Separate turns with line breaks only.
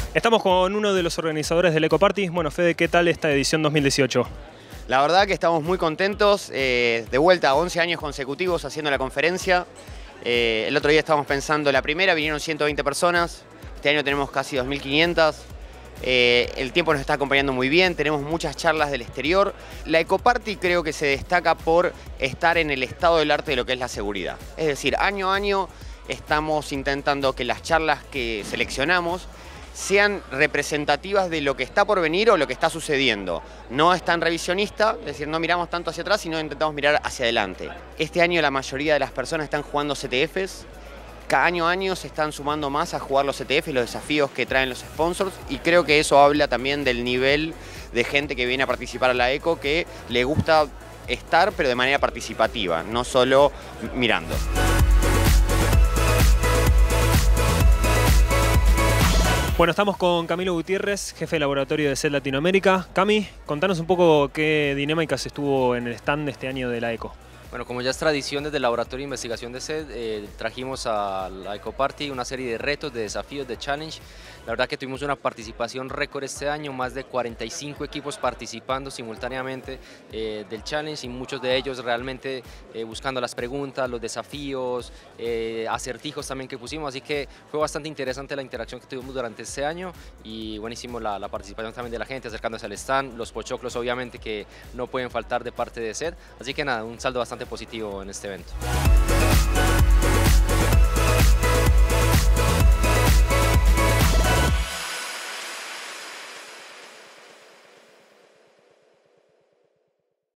Estamos con uno de los organizadores del Eco Party. Bueno, Fede, ¿qué tal esta edición 2018?
La verdad que estamos muy contentos, de vuelta 11 años consecutivos haciendo la conferencia. El otro día estábamos pensando, la primera vinieron 120 personas, este año tenemos casi 2.500. El tiempo nos está acompañando muy bien, tenemos muchas charlas del exterior. La Eco Party creo que se destaca por estar en el estado del arte de lo que es la seguridad. Es decir, año a año estamos intentando que las charlas que seleccionamos sean representativas de lo que está por venir o lo que está sucediendo. No es tan revisionista, es decir, no miramos tanto hacia atrás, sino intentamos mirar hacia adelante. Este año la mayoría de las personas están jugando CTFs. Cada año a año se están sumando más a jugar los CTF y los desafíos que traen los sponsors, y creo que eso habla también del nivel de gente que viene a participar a la Eco, que le gusta estar pero de manera participativa, no solo mirando.
Bueno, estamos con Camilo Gutiérrez, jefe de laboratorio de SED Latinoamérica. Cami, contanos un poco qué dinámicas estuvo en el stand de este año de la Eco.
Bueno, como ya es tradición desde el Laboratorio de Investigación de SED, trajimos a la Eco Party una serie de retos, de desafíos, de challenge. La verdad que tuvimos una participación récord este año, más de 45 equipos participando simultáneamente del challenge, y muchos de ellos realmente buscando las preguntas, los desafíos, acertijos también que pusimos, así que fue bastante interesante la interacción que tuvimos durante este año, y buenísimo la participación también de la gente acercándose al stand, los pochoclos obviamente que no pueden faltar de parte de SED, así que nada, un saldo bastante positivo en este evento.